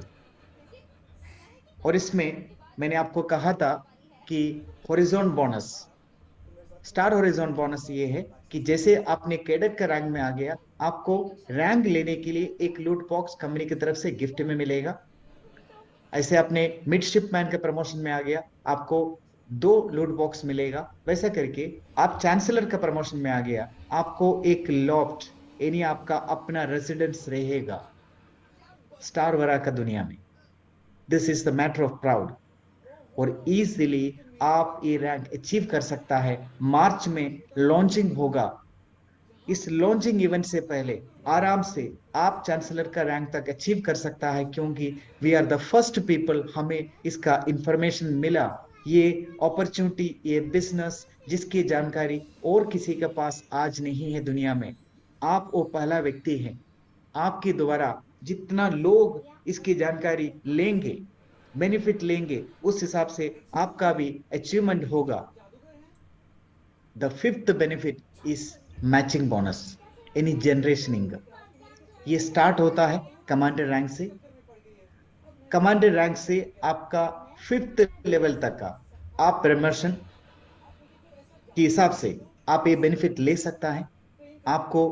और इसमें मैंने आपको कहा था कि horizon bonus, star horizon bonus ये है कि जैसे आपने कैडेट का रैंक में आ गया, आपको रैंक लेने के लिए एक लूट बॉक्स कंपनी की तरफ से गिफ्ट में मिलेगा। ऐसे आपने मिडशिपमैन के प्रमोशन में आ गया, आपको दो लूट बॉक्स मिलेगा। वैसा करके आप चांसलर का प्रमोशन में आ गया, आपको एक लॉफ्ट यानी आपका अपना रेजिडेंस रहेगा स्टार वरा का दुनिया में। This is the matter of proud. और इजीली आप ये रैंक अचीव कर सकता है। मार्च में लॉन्चिंग होगा, इस लॉन्चिंग इवेंट से पहले आराम से आप चांसलर का रैंक तक अचीव कर सकता है, क्योंकि we are the first people, हमें इसका इंफॉर्मेशन मिला। ये अपॉर्चुनिटी, ये बिजनेस जिसकी जानकारी और किसी के पास आज नहीं है दुनिया में, आप वो पहला व्यक्ति हैं। आपके द्वारा जितना लोग इसकी जानकारी लेंगे, बेनिफिट लेंगे, उस हिसाब से आपका भी अचीवमेंट होगा। The fifth benefit is matching bonus यानी जनरेशन इनकम। ये स्टार्ट होता है कमांडर रैंक से। कमांडर रैंक से आपका फिफ्थ लेवल तक का आप प्रमोशन के हिसाब से आप ये बेनिफिट ले सकता है। आपको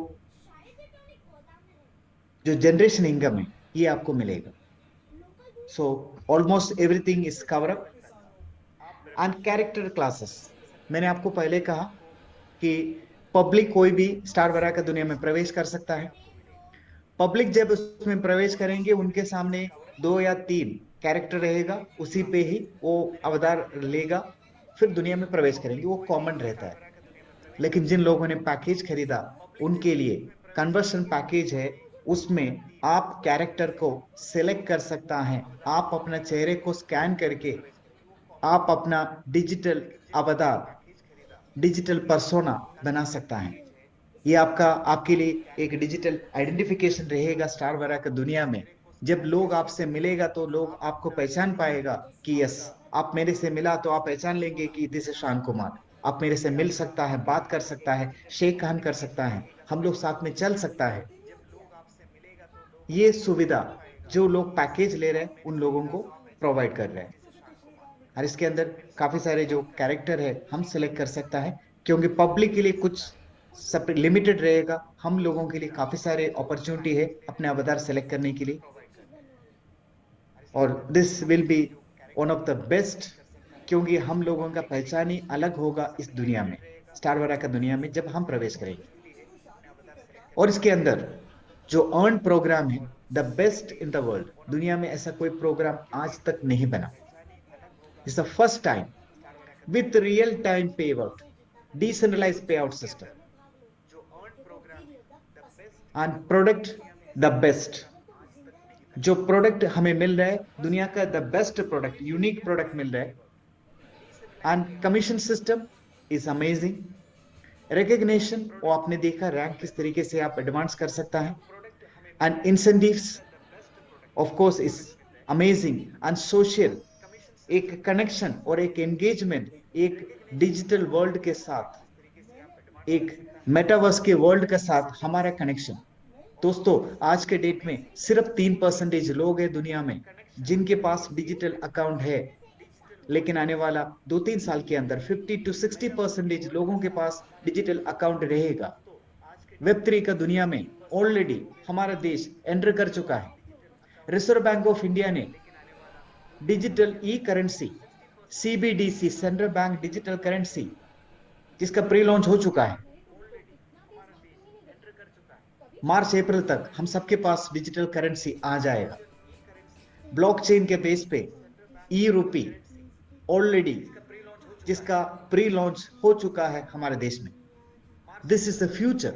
जो जनरेशन इनकम है ये आपको मिलेगा। So almost everything is cover up. And character classes, मैंने आपको पहले कहा कि पब्लिक कोई भी स्टार वरा का दुनिया में प्रवेश कर सकता है। पब्लिक जब उसमें प्रवेश करेंगे, उनके सामने दो या तीन कैरेक्टर रहेगा, उसी पे ही वो अवतार लेगा, फिर दुनिया में प्रवेश करेंगे, वो कॉमन रहता है। लेकिन जिन लोगों ने पैकेज खरीदा, उनके लिए कन्वर्शन पैकेज है, उसमें आप कैरेक्टर को सिलेक्ट कर सकता है। आप अपना चेहरे को स्कैन करके आप अपना डिजिटल अवतार, डिजिटल पर्सोना बना सकता है। ये आपका आपके लिए एक डिजिटल आइडेंटिफिकेशन रहेगा स्टार वरा का दुनिया में। जब लोग आपसे मिलेगा तो लोग आपको पहचान पाएगा कि यस, आप मेरे से मिला, तो आप पहचान लेंगे कि दिस इज शान कुमार। आप मेरे से मिल सकता है, बात कर सकता है, शेक हैंड कर सकता है, हम लोग साथ में चल सकता है। ये सुविधा जो लोग पैकेज ले रहे हैं उन लोगों को प्रोवाइड कर रहे हैं। और इसके अंदर काफी सारे जो कैरेक्टर है हम सिलेक्ट कर सकता है, क्योंकि पब्लिक के लिए कुछ लिमिटेड रहेगा, हम लोगों के लिए काफी सारे अपॉर्चुनिटी है अपने अवतार सेलेक्ट करने के लिए। और this will be one of the best, क्योंकि हम लोगों का पहचान ही अलग होगा इस दुनिया में, स्टार वरा का दुनिया में, जब हम प्रवेश करेंगे। और इसके अंदर जो अर्न प्रोग्राम है, the best in the world, दुनिया में ऐसा कोई प्रोग्राम आज तक नहीं बना। It's the first time with real time pay out, decentralized pay out system and product the best. जो प्रोडक्ट हमें मिल रहा है दुनिया का the best product, unique product मिल रहा है। And commission system is amazing. Recognition, वो आपने देखा रैंक किस तरीके से आप एडवांस कर सकता है। And incentives of course is amazing. And social, एक कनेक्शन और एक एंगेजमेंट, एक डिजिटल वर्ल्ड के साथ, एक मेटावर्स के वर्ल्ड के साथ हमारा कनेक्शन, दोस्तों, आज के डेट में सिर्फ तीन परसेंटेज लोग हैं दुनिया में जिनके पास डिजिटल अकाउंट है, लेकिन आने वाला दो तीन साल के अंदर पचास टू साठ परसेंटेज लोगों के पास डिजिटल अकाउंट रहेगा। वेब थ्री का दुनिया में ऑलरेडी हमारा देश एंटर कर चुका है। रिजर्व बैंक ऑफ इंडिया ने digital e currency C B D C central bank digital currency जिसका प्री लॉन्च हो चुका है, मार्च अप्रैल तक हम सबके पास डिजिटल करेंसी आ जाएगा। ब्लॉकचेन के बेस पे ई रूपी ऑलरेडी जिसका प्री लॉन्च हो चुका है हमारे देश में। This is the future.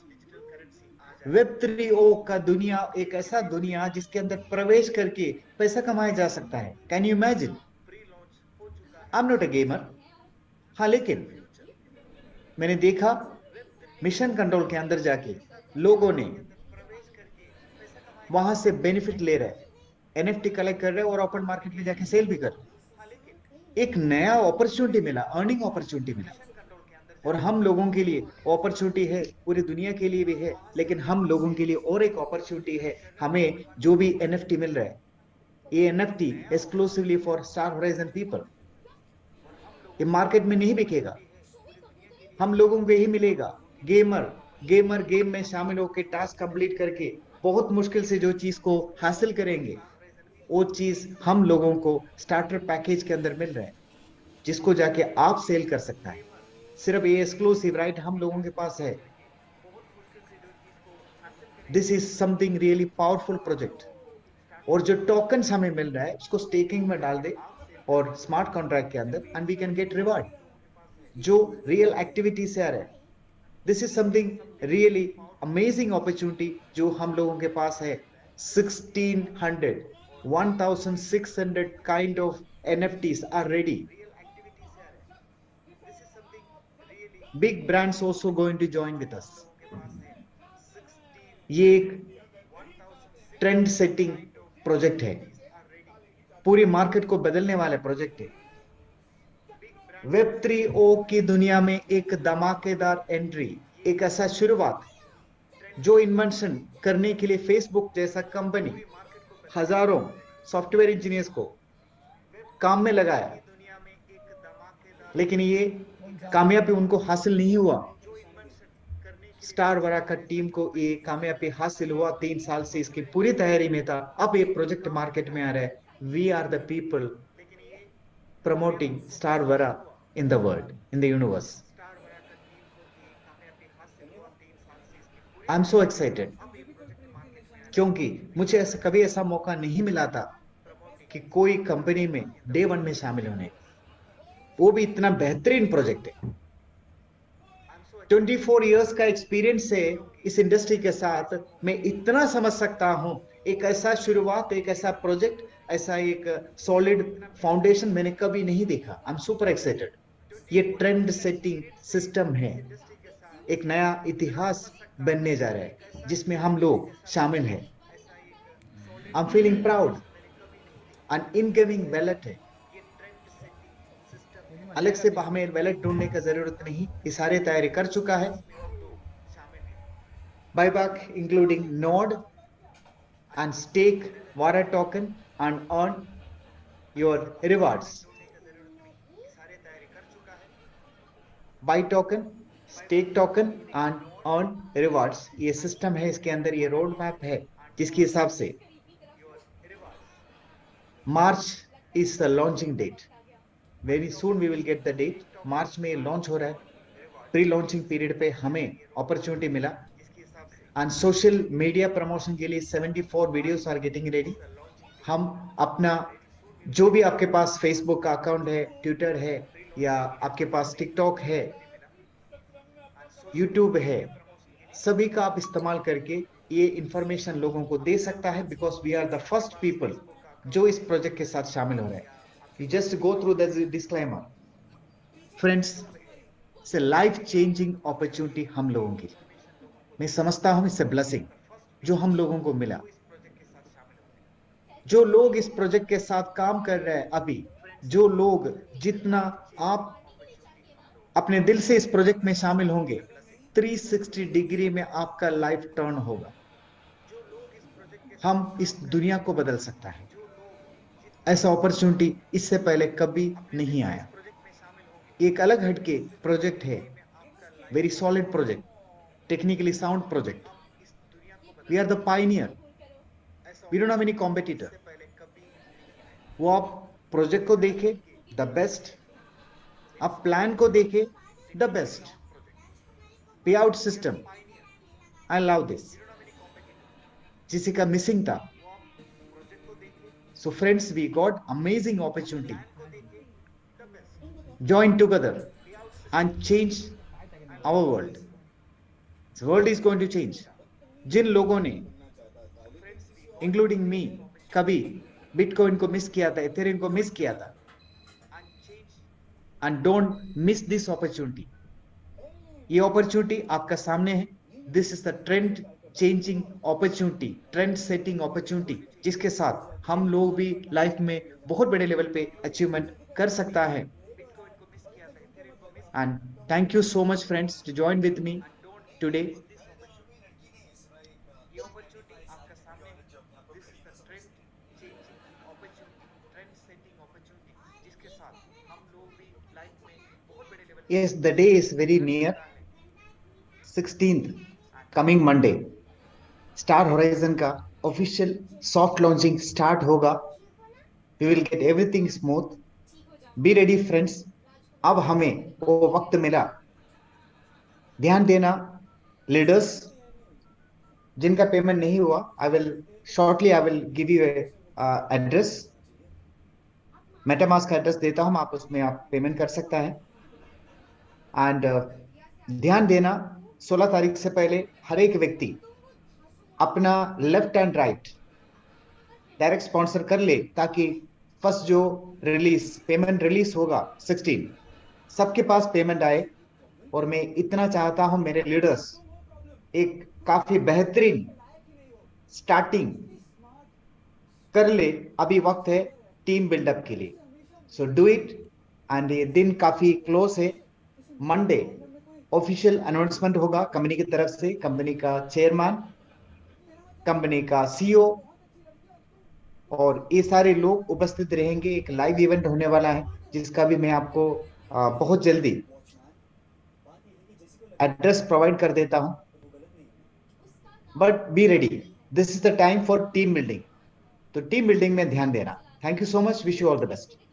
Web three O का दुनिया एक ऐसा दुनिया जिसके अंदर प्रवेश करके पैसा कमाया जा सकता है। Can you imagine? I am not a gamer, हाँ, लेकिन मैंने देखा मिशन कंट्रोल के अंदर जाके लोगों ने वहां से बेनिफिट ले रहे, एनएफटी कलेक्ट कर रहे और ओपन मार्केट में जाके सेल भी कर रहे। एक नया अपॉर्चुनिटी मिला, अर्निंग अपॉर्चुनिटी मिला, और हम लोगों के लिए अपॉर्चुनिटी है, पूरी दुनिया के लिए भी है, लेकिन हम लोगों के लिए और एक अपॉर्चुनिटी है। हमें जो भी एनएफटी मिल रहा है, ये NFT exclusively for star horizon people, ये मार्केट में नहीं बिकेगा, हम लोगों को ही मिलेगा। गेमर गेमर गेम में शामिल होकर टास्क कंप्लीट करके बहुत मुश्किल से जो चीज को हासिल करेंगे, वो चीज हम लोगों को स्टार्टर पैकेज के अंदर मिल रहा है, जिसको जाके आप सेल कर सकता है। सिर्फ ये एक्सक्लूसिव राइट हम लोगों के पास है। This is something really powerful project. और जो टोकन्स हमें मिल रहा है उसको स्टेकिंग में डाल दे और स्मार्ट कॉन्ट्रैक्ट के अंदर, and we can get reward जो रियल एक्टिविटी से आ रहा है। This is something really amazing opportunity जो हम लोगों के पास है। Sixteen hundred one thousand six hundred kind of N F Ts are ready. Big brands also going to join with us. ये एक ट्रेंड सेटिंग प्रोजेक्ट है, पूरी मार्केट को बदलने वाला प्रोजेक्ट है। वेब थ्री ओ की दुनिया में एक धमाकेदार एंट्री, एक ऐसा शुरुआत जो इन्वेंशन करने के लिए फेसबुक जैसा कंपनी हजारों सॉफ्टवेयर इंजीनियर्स को काम में लगाया, लेकिन ये कामयाबी उनको हासिल नहीं हुआ। स्टार वरा का टीम को ये कामयाबी हासिल हुआ, तीन साल से इसकी पूरी तैयारी में था। अब ये प्रोजेक्ट मार्केट में आ रहा है। We are the people promoting star Vara in the world, in the universe. I am so excited, क्योंकि मुझे ऐसा कभी ऐसा मौका नहीं मिला था कि कोई कंपनी में डे वन में शामिल होने, वो भी इतना बेहतरीन प्रोजेक्ट है। चौबीस इयर्स का एक्सपीरियंस है इस इंडस्ट्री के साथ, मैं इतना समझ सकता हूं। एक ऐसा शुरुआत, एक ऐसा प्रोजेक्ट, ऐसा एक सॉलिड फाउंडेशन मैंने कभी नहीं देखा। I am super excited. ये ट्रेंड सेटिंग सिस्टम है, एक नया इतिहास बनने जा रहा है जिसमें हम लोग शामिल हैं। I am feeling proud. An incoming ballot है, अलग से हमें बैलेट ढूंढने की जरूरत नहीं, ये सारे तैयारी कर चुका है। Buyback including node and stake Vara token and earn your rewards. Buy token, stake token and earn rewards, ये सिस्टम है, इसके अंदर ये रोड मैप है जिसके हिसाब से March is the launching date. Very soon we will get the date. March में लॉन्च हो रहा है। प्री लॉन्चिंग पीरियड पे हमें अपॉर्चुनिटी मिला, एंड सोशल मीडिया प्रमोशन के लिए चौहत्तर वीडियोस आर गेटिंग रेडी। हम अपना जो भी आपके पास फेसबुक का अकाउंट है, ट्विटर है, या आपके पास टिकटॉक है, यूट्यूब है, सभी का आप इस्तेमाल करके ये इंफॉर्मेशन लोगों को दे सकता है, because we are the first people जो इस प्रोजेक्ट के साथ शामिल हो रहे हैं। You just go through the disclaimer. Friends, it's a life changing opportunity हम लोगों की। मैं समझता हूं इट्स ए ब्लेसिंग जो हम लोगों को मिला। जो लोग इस प्रोजेक्ट के साथ काम कर रहे हैं अभी, जो लोग जितना आप अपने दिल से इस प्रोजेक्ट में शामिल होंगे, तीन सौ साठ डिग्री में आपका लाइफ टर्न होगा। हम इस दुनिया को बदल सकता है। ऐसा अपॉर्चुनिटी इससे पहले कभी नहीं आया। एक अलग हटके प्रोजेक्ट है, very solid project, technically sound project. We are the pioneer, we don't have any competitor. वो आप प्रोजेक्ट को देखे द बेस्ट, आप प्लान को देखे the best, pay out system, I love this, जिसी का मिसिंग था। So friends, we got amazing opportunity, join together and change our world. This world is going to change. जिन लोगों ने इंक्लूडिंग मी कभी बिटकॉइन को मिस किया था, इथेरियम को मिस किया था, and don't miss this opportunity. ये अपॉर्चुनिटी आपका सामने है। This is the trend changing opportunity, trend setting opportunity, जिसके साथ हम लोग भी लाइफ में बहुत बड़े लेवल पे अचीवमेंट कर सकता है। And thank you so much, friends, to join with me today. Yes, the day is very near. sixteenth, coming Monday, Star Horizon का official soft launching start होगा. We will get everything smooth. Be ready, friends. अब हमें वो वक्त मिला। ध्यान देना leaders, जिनका पेमेंट नहीं हुआ, I will shortly I will give you address, MetaMask का एड्रेस देता हूं, आप उसमें आप पेमेंट कर सकता है। एंड uh, ध्यान देना सोलह तारीख से पहले हर एक व्यक्ति अपना left and right direct sponsor कर ले, ताकि फर्स्ट जो रिलीज पेमेंट रिलीज होगा सिक्सटीन, सबके पास पेमेंट आए। और मैं इतना चाहता हूं मेरे लीडर्स एक काफी बेहतरीन स्टार्टिंग कर ले। अभी वक्त है टीम बिल्डअप के लिए, सो डू इट। एंड ये दिन काफी क्लोज है। मंडे ऑफिशियल अनाउंसमेंट होगा कंपनी की तरफ से, कंपनी का चेयरमैन, कंपनी का सीईओ और ये सारे लोग उपस्थित रहेंगे। एक लाइव इवेंट होने वाला है, जिसका भी मैं आपको आ, बहुत जल्दी एड्रेस प्रोवाइड कर देता हूं। But be ready, this is the time for team building. तो टीम बिल्डिंग में ध्यान देना। Thank you so much, wish you all the best.